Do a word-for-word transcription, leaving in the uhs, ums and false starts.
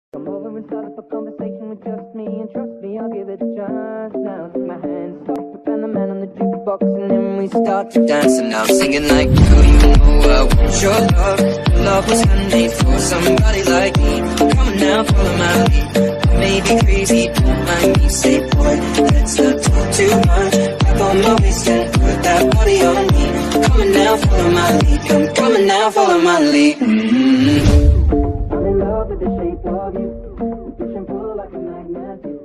Come over and start up a conversation with just me, and trust me, I'll give it a chance. Now take my hand, stop and the man on the jukebox, and then we start to dance. And now I'm singing like, girl, you know I want your love. Love was handmade for somebody like me. Come on now, follow my lead. I may be crazy, don't mind me. Say, boy, let's not talk too much. Grab on my waist and put that body on me. Come on now, follow my lead. Come, come on now, follow my lead. Mm-hmm. I'm in love with the shape of you. We push and pull like a magnet.